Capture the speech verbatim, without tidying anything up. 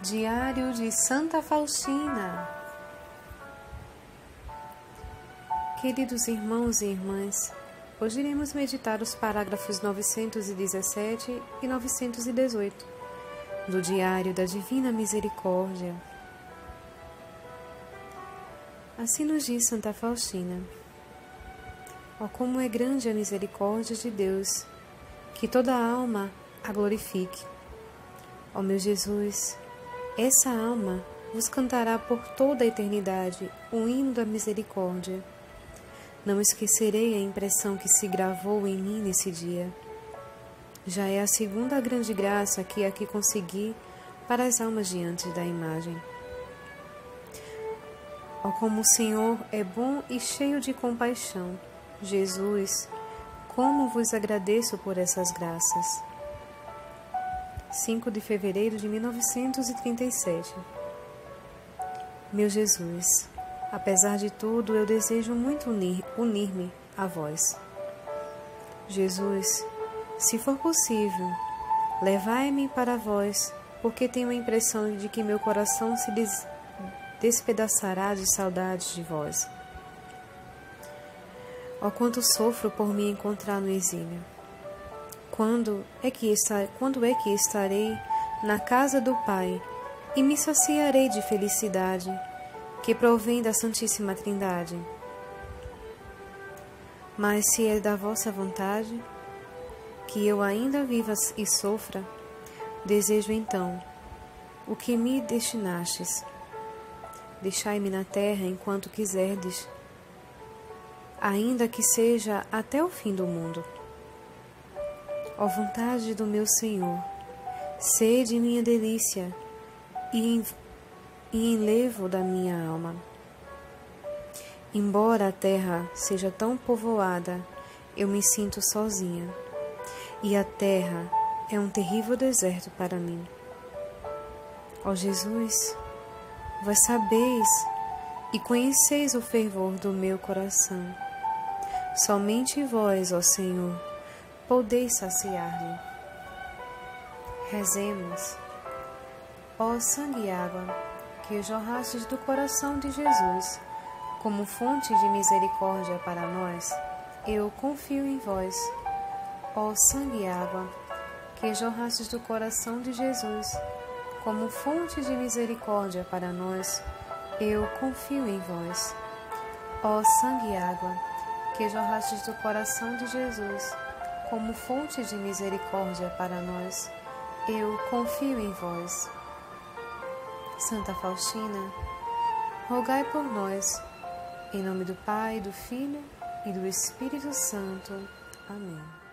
Diário de Santa Faustina. Queridos irmãos e irmãs, hoje iremos meditar os parágrafos novecentos e dezessete e novecentos e dezoito do Diário da Divina Misericórdia. Assim nos diz Santa Faustina: ó, como é grande a misericórdia de Deus, que toda alma a glorifique. Ó meu Jesus, essa alma vos cantará por toda a eternidade o hino da misericórdia. Não esquecerei a impressão que se gravou em mim nesse dia. Já é a segunda grande graça que aqui consegui para as almas diante da imagem. Ó, como o Senhor é bom e cheio de compaixão, Jesus, como vos agradeço por essas graças. cinco de fevereiro de mil novecentos e trinta e sete. Meu Jesus, apesar de tudo, eu desejo muito unir, unir-me a vós. Jesus, se for possível, levai-me para vós, porque tenho a impressão de que meu coração se des, despedaçará de saudades de vós. Ó, quanto sofro por me encontrar no exílio. Quando é, que está, quando é que estarei na casa do Pai e me saciarei de felicidade que provém da Santíssima Trindade? Mas se é da vossa vontade que eu ainda viva e sofra, desejo então o que me destinastes. Deixai-me na terra enquanto quiserdes, ainda que seja até o fim do mundo. Ó vontade do meu Senhor, sede minha delícia e, e enlevo da minha alma. Embora a terra seja tão povoada, eu me sinto sozinha, e a terra é um terrível deserto para mim. Ó Jesus, vós sabeis e conheceis o fervor do meu coração. Somente vós, ó Senhor, podeis saciar-me. Rezemos. Ó sangue e água, que jorrastes do coração de Jesus, como fonte de misericórdia para nós, eu confio em vós. Ó sangue e água, que jorrastes do coração de Jesus, como fonte de misericórdia para nós, eu confio em vós. Ó sangue e água, que jorrastes do coração de Jesus, como fonte de misericórdia para nós, eu confio em vós. Santa Faustina, rogai por nós, em nome do Pai, do Filho e do Espírito Santo. Amém.